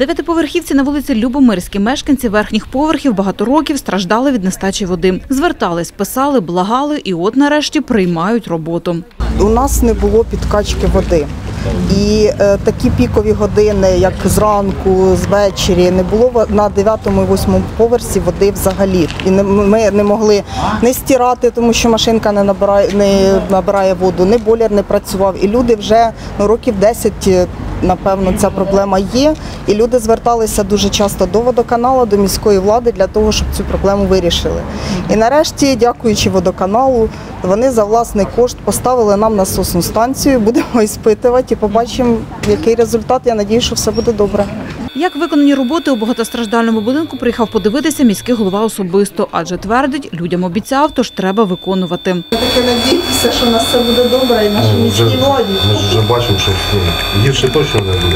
В дев'ятиповерхівці на вулиці Любомирській мешканці верхніх поверхів багато років страждали від нестачі води. Звертались, писали, благали і от нарешті приймають роботу. У нас не було підкачки води. І такі пікові години, як зранку, звечері, не було на 9-му і 8-му поверсі води взагалі. І ми не могли не стирати, тому що машинка не набирає воду, не бойлер не працював. І люди вже років 10, напевно, ця проблема є. І люди зверталися дуже часто до водоканалу, до міської влади для того, щоб цю проблему вирішили. І нарешті, дякуючи водоканалу, вони за власний кошт поставили нам насосну станцію, будемо іспитувати і побачимо, який результат. Я сподіваюся, що все буде добре. Як виконані роботи у багатостраждальному будинку, приїхав подивитися міський голова особисто, адже твердить, людям обіцяв, тож треба виконувати. Ми таки надіємося, що у нас все буде добре і нашій міській владі. Ми вже бачимо, що гірше точно не буде.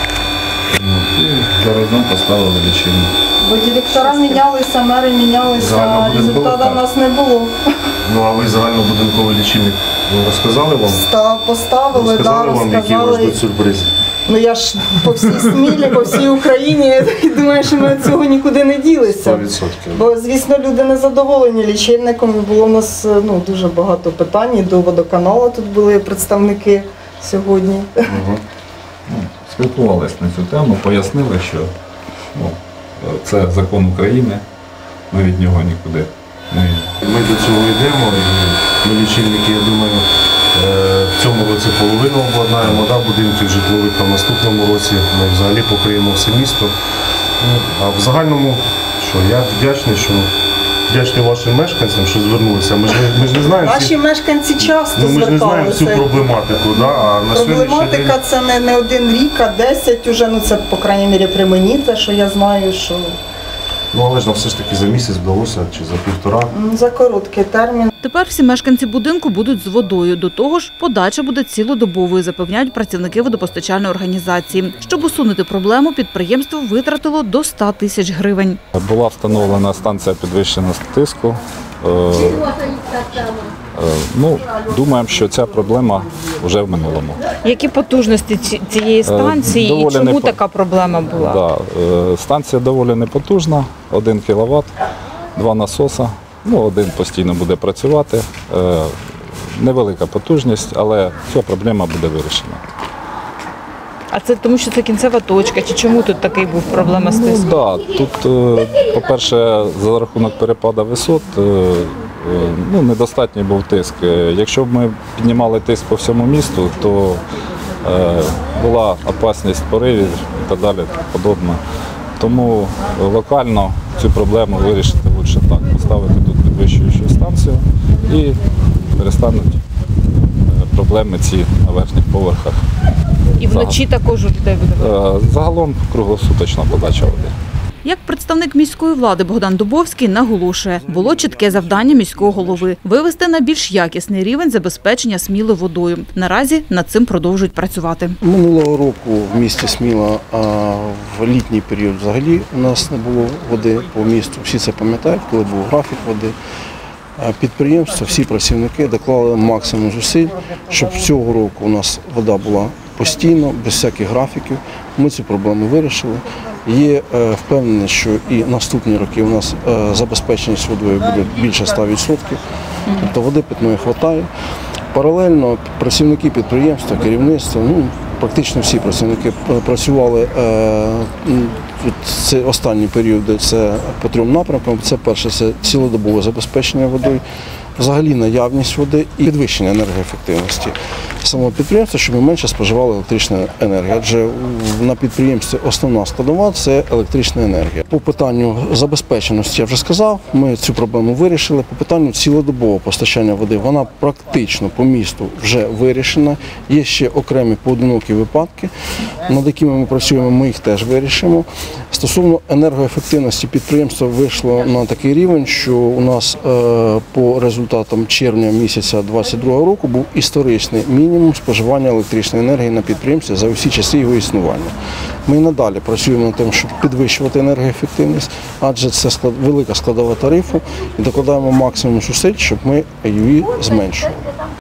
Зараз нам поставили лічильник. Бо директора мінялися, мери мінялися, а результату в нас не було. Ну а ви загальнобудинковий лічильник розказали вам? Поставили, Розказали вам, які вас ждуть сюрпризи? Ну я ж по всій Смілі, по всій Україні, я думаю, що ми від цього нікуди не ділися. 100%. Бо, звісно, люди не задоволені лічильником. І було у нас дуже багато питань. І до водоканалу тут були представники сьогодні. Спілкувалися на цю тему, пояснили, що це закон України, ми від нього нікуди не йдемо. Ми до цього йдемо, і ми лічильники, я думаю, в цьому році половину обладнаємо, будинків житлових, а в наступному році ми взагалі покриємо все місто. А в загальному, я вдячний вашим мешканцям, що звернулися. Ми ж не знаємо Наші мешканці часто зверталися. Ми ж не знаємо всю проблематику. Проблематика це не один рік, а 10 уже, це, по крайній мірі, при мені, те, що я знаю, що... Але ж нам все ж таки за місяць вдалося, чи за півтора. За короткий термін. Тепер всі мешканці будинку будуть з водою. До того ж, подача буде цілодобовою, запевняють працівники водопостачальної організації. Щоб усунути проблему, підприємство витратило до 100 тисяч гривень. Була встановлена станція підвищеного тиску. Думаємо, що ця проблема вже в минулому. Які потужності цієї станції і чому така проблема була? Станція доволі непотужна, 1 кВт, 2 насоси. Один постійно буде працювати. Невелика потужність, але ця проблема буде вирішена. А це тому, що це кінцева точка? Чи чому тут такий був проблема з тиском? Тут, по-перше, за рахунок перепаду висот, недостатній був тиск. Якщо б ми піднімали тиск по всьому місту, то була опасність поривів і так далі, подобне. Тому локально цю проблему вирішити краще так, поставити тут підвищуючу станцію і перестануть проблеми ці на верхніх поверхах. І вночі також у людей буде? Загалом круглосуточна подача води. Як представник міської влади Богдан Дубовський наголошує, було чітке завдання міського голови – вивести на більш якісний рівень забезпечення Сміли водою. Наразі над цим продовжують працювати. Минулого року в місті Сміла в літній період взагалі у нас не було води по місту. Всі це пам'ятають, коли був графік води. Підприємство, всі працівники доклали максимум зусиль, щоб цього року у нас вода була постійно, без всяких графіків. Ми цю проблему вирішили. Є впевнений, що і наступні роки у нас забезпеченість водою буде більше 100%, тобто води питної вистачає. Паралельно працівники підприємства, керівництво, практично всі працівники працювали це останні періоди, це по 3 напрямкам. Це перше, це цілодобове забезпечення водою, взагалі наявність води і підвищення енергоефективності самого підприємства, щоб ми менше споживали електричної енергії. Адже на підприємстві основна складова – це електрична енергія. По питанню забезпеченості я вже сказав, ми цю проблему вирішили. По питанню цілодобового постачання води, вона практично по місту вже вирішена. Є ще окремі поодинокі випадки, над якими ми працюємо, ми їх теж вирішимо. Стосовно енергоефективності підприємство вийшло на такий рівень, що у нас по результатам червня місяця 2022 року був історичний мінімум споживання електричної енергії на підприємстві за усі часи його існування. Ми і надалі працюємо над тим, щоб підвищувати енергоефективність, адже це велика складова тарифу, і докладаємо максимум зусиль, щоб ми її зменшували.